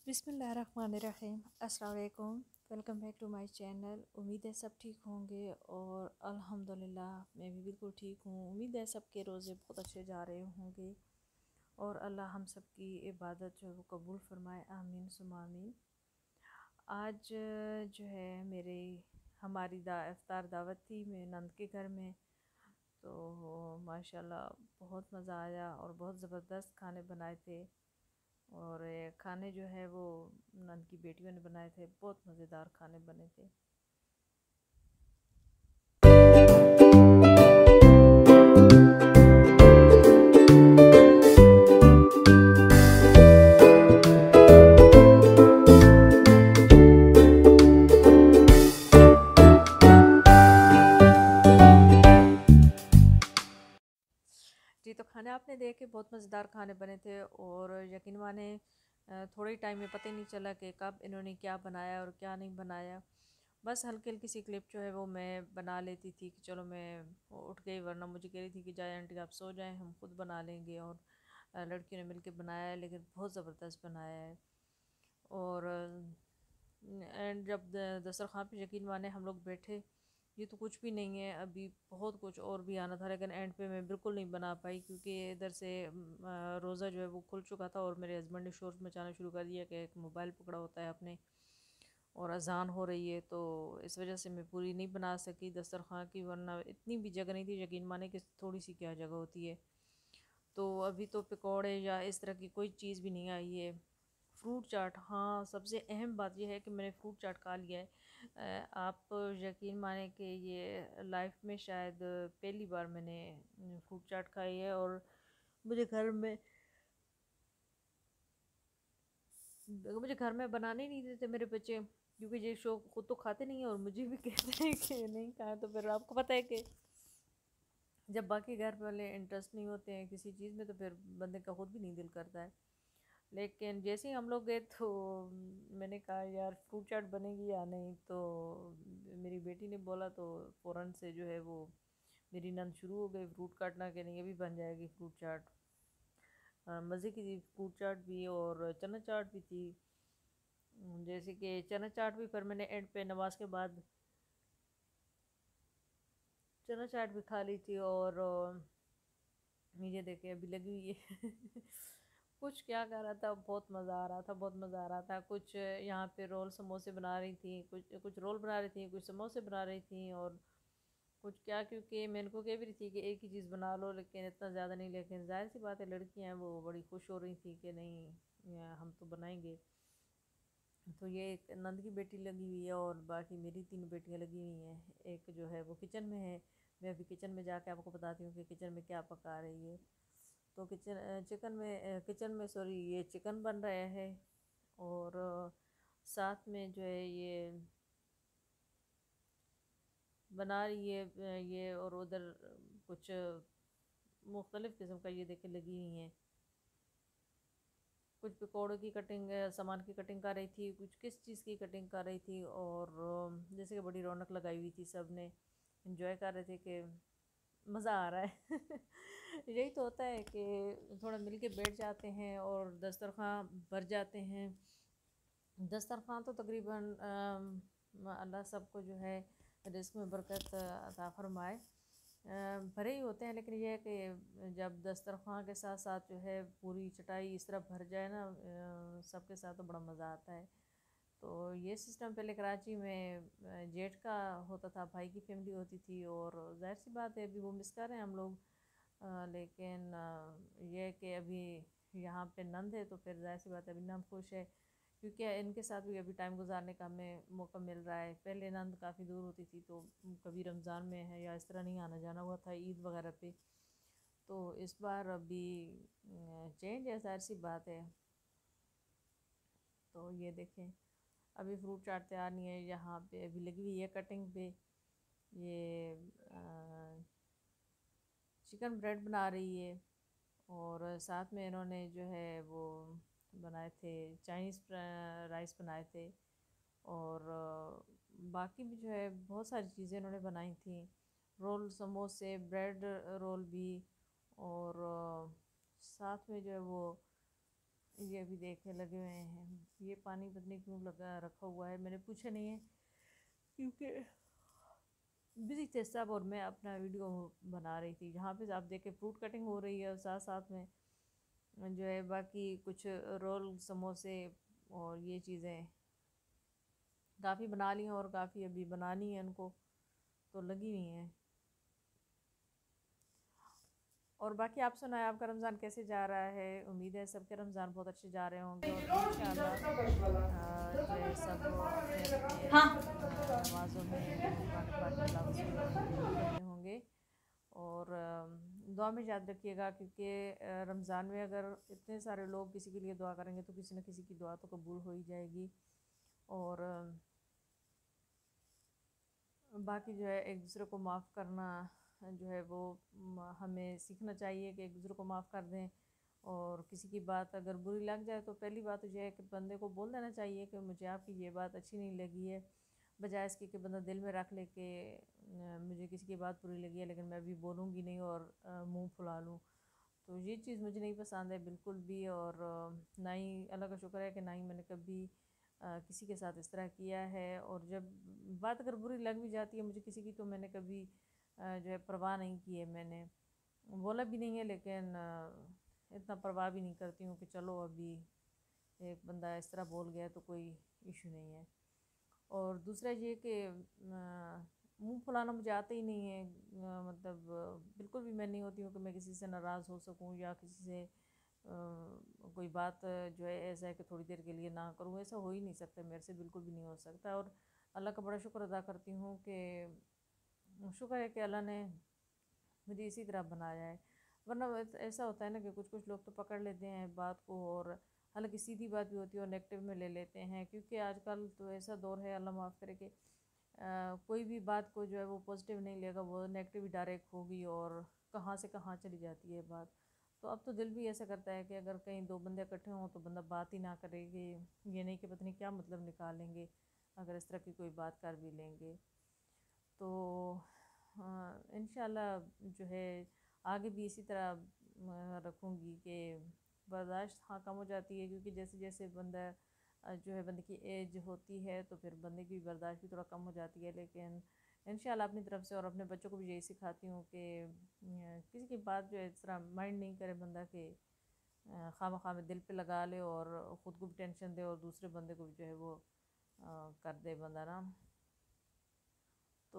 बिस्मिल्लाहिर्रहमानिर्रहीम। अस्सलाम वालेकुम। Welcome back to my channel. उम्मीद है सब ठीक होंगे और अल्हम्दुलिल्लाह मैं भी बिल्कुल ठीक हूँ। उम्मीद है सबके रोज़े बहुत अच्छे जा रहे होंगे और अल्लाह हम सब की इबादत जो है वो कबूल फरमाए। आमीन सुम्मा आमीन। आज जो है हमारी इफ्तार दावत थी मेरे नंद के घर में। तो माशाल्लाह बहुत मज़ा आया और बहुत ज़बरदस्त खाने बनाए थे। और ये खाने जो है वो नंद की बेटियों ने बनाए थे, बहुत मज़ेदार खाने बने थे। जी, तो खाने आपने देखे बहुत मज़ेदार खाने बने थे और यकीन माने थोड़े ही टाइम में पता ही नहीं चला कि कब इन्होंने क्या बनाया और क्या नहीं बनाया। बस हल्की हल्की सी क्लिप जो है वो मैं बना लेती थी कि चलो मैं उठ गई, वरना मुझे कह रही थी कि जाए आंटी आप सो जाएं, हम खुद बना लेंगे। और लड़कियों ने मिलके बनाया है, लेकिन बहुत ज़बरदस्त बनाया है। और एंड जब दस्तरखान पे यकीन माने हम लोग बैठे, ये तो कुछ भी नहीं है, अभी बहुत कुछ और भी आना था, लेकिन एंड पे मैं बिल्कुल नहीं बना पाई क्योंकि इधर से रोज़ा जो है वो खुल चुका था और मेरे हस्बैंड ने शोर मचाना शुरू कर दिया कि एक मोबाइल पकड़ा होता है अपने और अजान हो रही है। तो इस वजह से मैं पूरी नहीं बना सकी दस्तरखान की, वरना इतनी भी जगह नहीं थी। यकीन माने कि थोड़ी सी क्या जगह होती है। तो अभी तो पकौड़े या इस तरह की कोई चीज़ भी नहीं आई है। फ्रूट चाट, हाँ, सबसे अहम बात यह है कि मैंने फ्रूट चाट खा लिया है। आप यकीन माने कि ये लाइफ में शायद पहली बार मैंने फ्रूट चाट खाई है। और मुझे घर में मुझे घर में बनाने ही नहीं देते मेरे बच्चे, क्योंकि ये शौक खुद तो खाते नहीं है और मुझे भी कहते हैं कि नहीं खाए। तो फिर आपको पता है कि जब बाकी घर वाले इंटरेस्ट नहीं होते हैं किसी चीज़ में तो फिर बंदे का खुद भी नहीं दिल करता है। लेकिन जैसे ही हम लोग गए तो मैंने कहा यार फ्रूट चाट बनेगी या नहीं। तो मेरी बेटी ने बोला तो फ़ौरन से जो है वो मेरी नंद शुरू हो गई फ्रूट काटना, के नहीं अभी बन जाएगी फ्रूट चाट। मज़े की थी फ्रूट चाट भी और चना चाट भी थी। जैसे कि चना चाट भी फिर मैंने एंड पे नमाज के बाद चना चाट भी खा ली थी। और ये देखे अभी लगी हुई है कुछ क्या कर रहा था, बहुत मज़ा आ रहा था, बहुत मज़ा आ रहा था। कुछ यहाँ पे रोल समोसे बना रही थी, कुछ कुछ रोल बना रही थी, कुछ समोसे बना रही थी और कुछ क्या, क्योंकि मैं इनको कह भी रही थी कि एक ही चीज़ बना लो लेकिन इतना ज़्यादा नहीं। लेकिन जाहिर सी बात है लड़कियाँ हैं, वो बड़ी खुश हो रही थी कि नहीं हम तो बनाएंगे। तो ये एक नंद की बेटी लगी हुई है और बाकी मेरी तीन बेटियां लगी हुई हैं। एक जो है वो किचन में है। मैं अभी किचन में जाके आपको बताती हूँ कि किचन में क्या पका रही है। तो किचन में सॉरी ये चिकन बन रहा है। और साथ में जो है ये बना रही है ये। और उधर कुछ मुख्तलिफ़ किस्म का ये देखे लगी हुई हैं। कुछ पकौड़ों की कटिंग, सामान की कटिंग कर रही थी, कुछ किस चीज़ की कटिंग कर रही थी। और जैसे कि बड़ी रौनक लगाई हुई थी, सब ने इंजॉय कर रहे थे कि मज़ा आ रहा है यही तो होता है कि थोड़ा मिल के बैठ जाते हैं और दस्तरखान भर जाते हैं। दस्तरखान तो तकरीबन अल्लाह सबको जो है रिस्क में बरकत अता फरमाए, भरे ही होते हैं। लेकिन यह है कि जब दस्तरखान के साथ साथ जो है पूरी चटाई इस तरह भर जाए ना सबके साथ, तो बड़ा मज़ा आता है। तो ये सिस्टम पहले कराची में जेठ का होता था, भाई की फैमिली होती थी और जाहिर सी बात है अभी वो मिस कर रहे हैं हम लोग। लेकिन यह है कि अभी यहाँ पे नंद है तो फिर जाहिर सी बात है अभी हम खुश है, क्योंकि इनके साथ भी अभी टाइम गुजारने का हमें मौका मिल रहा है। पहले नंद काफ़ी दूर होती थी तो कभी रमज़ान में है या इस तरह नहीं आना जाना हुआ था ईद वगैरह पे। तो इस बार अभी चेंज है, जाहिर सी बात है। तो ये देखें अभी फ्रूट चाट तैयार नहीं है, यहाँ पे अभी लगी हुई है कटिंग पे। ये चिकन ब्रेड बना रही है और साथ में इन्होंने जो है वो बनाए थे चाइनीज़ राइस बनाए थे। और बाकी भी जो है बहुत सारी चीज़ें इन्होंने बनाई थी, रोल समोसे ब्रेड रोल भी। और साथ में जो है वो ये अभी देखे लगे हुए हैं। ये पानी पता नहीं क्यों लगा रखा हुआ है, मैंने पूछा नहीं है क्योंकि बिजी थे सब और मैं अपना वीडियो बना रही थी। जहाँ पे आप देखे फ्रूट कटिंग हो रही है और साथ साथ में जो है बाकी कुछ रोल समोसे और ये चीज़ें काफ़ी बना ली हैं और काफ़ी अभी बनानी है उनको, तो लगी हुई हैं। और बाकी आप सुनाए, आपका रमज़ान कैसे जा रहा है? उम्मीद है सबके रमज़ान बहुत अच्छे जा रहे होंगे और इंशाल्लाह जो है सब अपने अपने नमाज़ों में कुरान पाक की तिलावत में मशगूल रहते होंगे। और दुआ में याद रखिएगा क्योंकि रमज़ान में अगर इतने सारे लोग किसी के लिए दुआ करेंगे तो किसी न किसी की दुआ तो कबूल हो ही जाएगी। और बाकी जो है एक दूसरे को माफ़ करना जो है वो हमें सीखना चाहिए कि एक दूसरे को माफ़ कर दें। और किसी की बात अगर बुरी लग जाए तो पहली बात तो जो है कि बंदे को बोल देना चाहिए कि मुझे आपकी ये बात अच्छी नहीं लगी है, बजाय इसके कि बंदा दिल में रख ले कि मुझे किसी की बात बुरी लगी है लेकिन मैं अभी बोलूँगी नहीं और मुंह फुला लूँ। तो ये चीज़ मुझे नहीं पसंद है बिल्कुल भी। और ना ही अल्लाह का शुक्र है कि ना ही मैंने कभी किसी के साथ इस तरह किया है। और जब बात अगर बुरी लग भी जाती है मुझे किसी की तो मैंने कभी जो है परवाह नहीं की है, मैंने बोला भी नहीं है। लेकिन इतना परवाह भी नहीं करती हूँ कि चलो अभी एक बंदा इस तरह बोल गया तो कोई इशू नहीं है। और दूसरा ये कि मुंह फुलाना मुझे आता ही नहीं है। मतलब बिल्कुल भी मैं नहीं होती हूँ कि मैं किसी से नाराज़ हो सकूँ या किसी से कोई बात जो है ऐसा है कि थोड़ी देर के लिए ना करूँ, ऐसा हो ही नहीं सकता मेरे से, बिल्कुल भी नहीं हो सकता। और अल्लाह का बड़ा शुक्र अदा करती हूँ कि शुक्र है कि अल्लाह ने मुझे इसी तरह बनाया है। वरना ऐसा होता है ना कि कुछ कुछ लोग तो पकड़ लेते हैं बात को और हालांकि सीधी बात भी होती है और नेगेटिव में ले लेते हैं। क्योंकि आजकल तो ऐसा दौर है, अल्लाह माफ़ करे कि कोई भी बात को जो है वो पॉजिटिव नहीं लेगा, वो नेगेटिव ही डायरेक्ट होगी और कहाँ से कहाँ चली जाती है बात। तो अब तो दिल भी ऐसा करता है कि अगर कहीं दो बंदे इकट्ठे हों तो बंदा बात ही ना करेगी, ये नहीं कि पता नहीं क्या मतलब निकालेंगे अगर इस तरह की कोई बात कर भी लेंगे। तो इंशाल्लाह जो है आगे भी इसी तरह रखूँगी कि बर्दाश्त हाँ कम हो जाती है क्योंकि जैसे जैसे बंदा जो है बंदे की एज होती है तो फिर बंदे की बर्दाश्त भी थोड़ा कम हो जाती है। लेकिन इंशाल्लाह अपनी तरफ से और अपने बच्चों को भी यही सिखाती हूँ कि किसी की बात जो है इस तरह माइंड नहीं करे बंदा के खामा में दिल पे लगा ले और ख़ुद को भी टेंशन दे और दूसरे बंदे को भी जो है वो कर दे बंदा ना। तो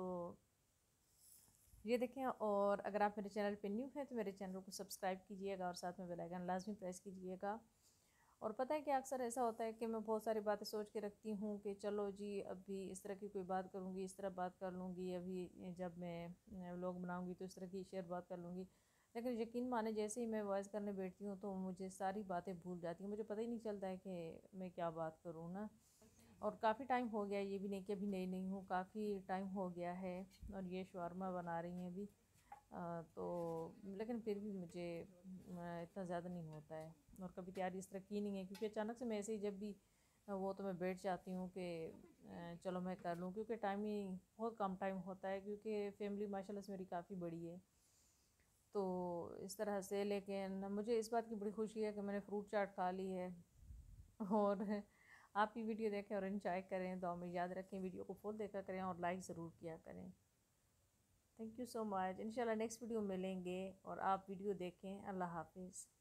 ये देखें। और अगर आप मेरे चैनल पे न्यू हैं तो मेरे चैनल को सब्सक्राइब कीजिएगा और साथ में बेल आइकन लाजमी प्रेस कीजिएगा। और पता है कि अक्सर ऐसा होता है कि मैं बहुत सारी बातें सोच के रखती हूँ कि चलो जी अभी इस तरह की कोई बात करूँगी, इस तरह बात कर लूँगी, अभी जब मैं व्लॉग बनाऊँगी तो इस तरह की शेयर बात कर लूँगी। लेकिन यकीन माने जैसे ही मैं वॉइस करने बैठती हूँ तो मुझे सारी बातें भूल जाती हैं, मुझे पता ही नहीं चलता है कि मैं क्या बात करूँ ना। और काफ़ी टाइम हो गया, ये भी नहीं कि अभी नई नई हूँ, काफ़ी टाइम हो गया है। और ये शवारमा बना रही हैं अभी तो लेकिन फिर भी मुझे इतना ज़्यादा नहीं होता है। और कभी तैयारी इस तरह की नहीं है क्योंकि अचानक से मैं ऐसे ही जब भी वो तो मैं बैठ जाती हूँ कि चलो मैं कर लूँ, क्योंकि टाइम ही बहुत कम टाइम होता है क्योंकि फैमिली माशाल्लाह से मेरी काफ़ी बड़ी है। तो इस तरह से लेकिन मुझे इस बात की बड़ी खुशी है कि मैंने फ्रूट चाट खा ली है। और आप भी वीडियो देखें और इन्जॉय करें, तो हमें याद रखें वीडियो को फुल देखा करें और लाइक ज़रूर किया करें। Thank you so much. इंशाल्लाह नेक्स्ट वीडियो मिलेंगे और आप वीडियो देखें। अल्लाह हाफिज़।